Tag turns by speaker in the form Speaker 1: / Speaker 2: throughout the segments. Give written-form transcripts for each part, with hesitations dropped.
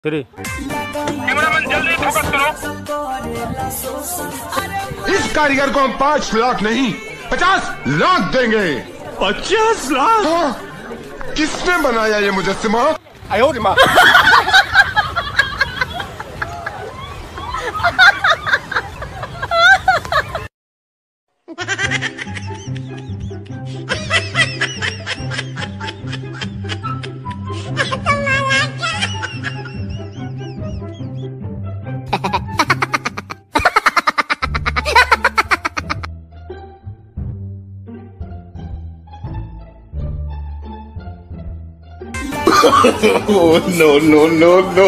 Speaker 1: 3
Speaker 2: cameraman जल्दी focus करो।
Speaker 3: इस कारीगर को हम 5 लाख नहीं 50 लाख देंगे।
Speaker 2: 50 लाख?
Speaker 3: हाँ, किसने बनाया ये मुजस्सिमा?
Speaker 4: Oh, no, no, no, no.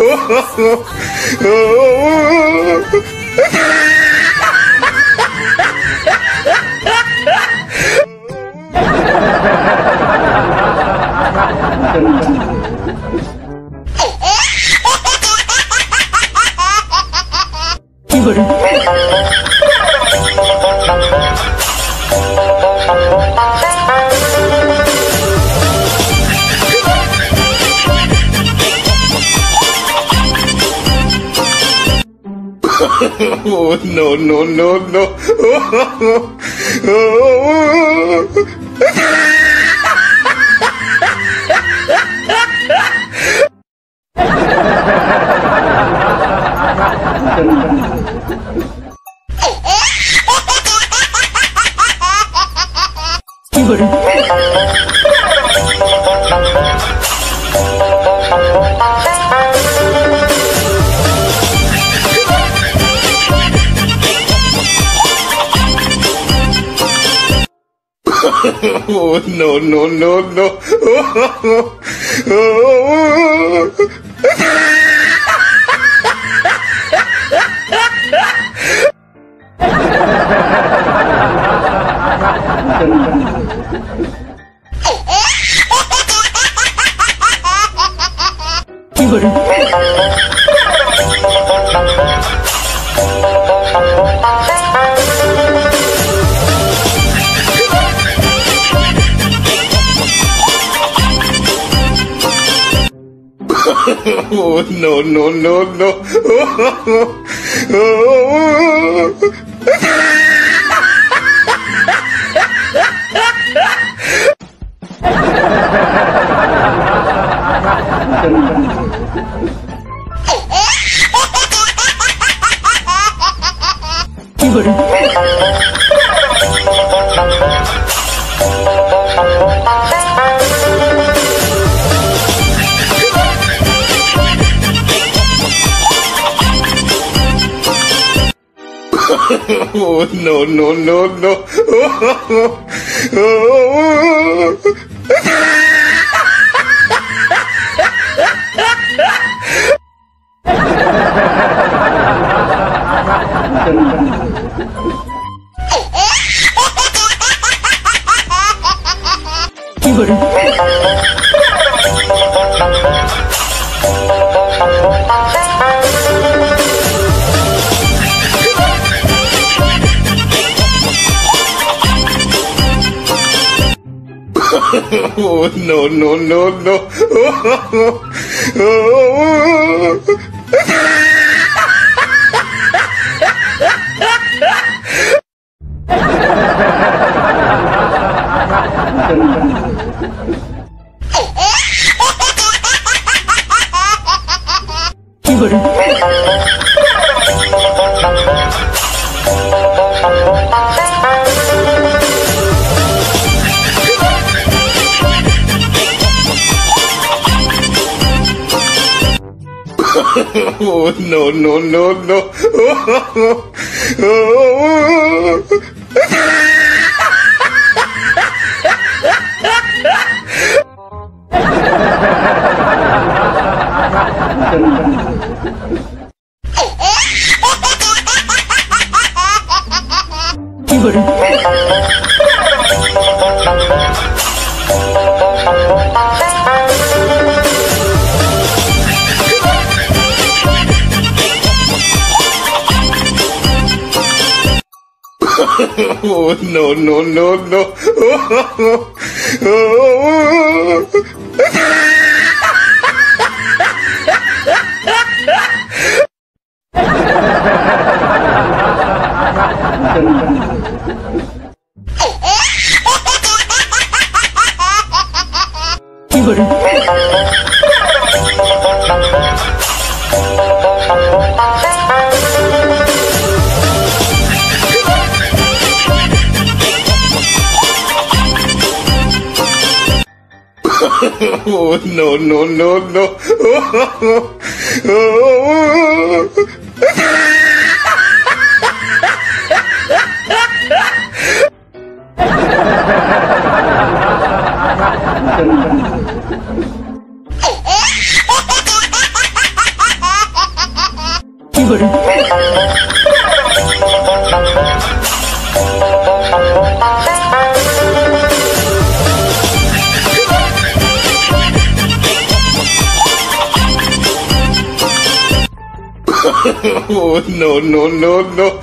Speaker 4: Oh, no, no, no, no. Oh, no, no, no, no. Oh, no, no, no, no. Oh, no, no, no, no. Oh, no, no, no, no. Oh, no, no, no, no. Oh, no, no, no, no. Oh, Oh no no no no. Oh no no no no.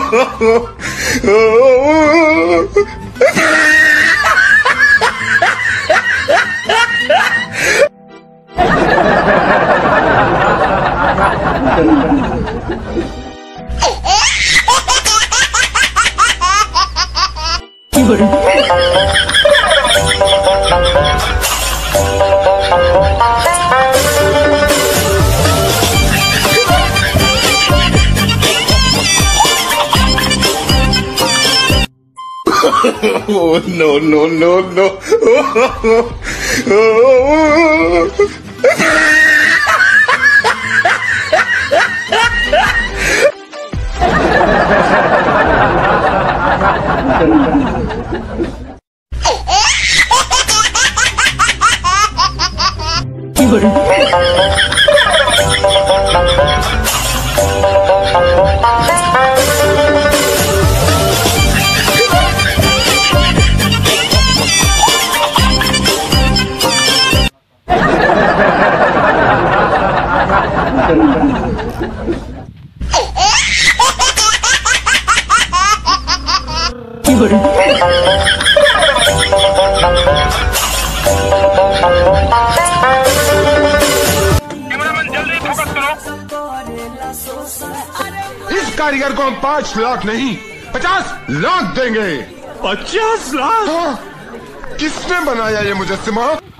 Speaker 4: Oh no no no no.
Speaker 2: Cameraman जल्दी focus करो।
Speaker 3: इस कारीगर को हम 5 लाख नहीं 50 लाख देंगे।
Speaker 2: 50 लाख?
Speaker 3: हाँ, किसने बनाया ये मुजस्सिमा?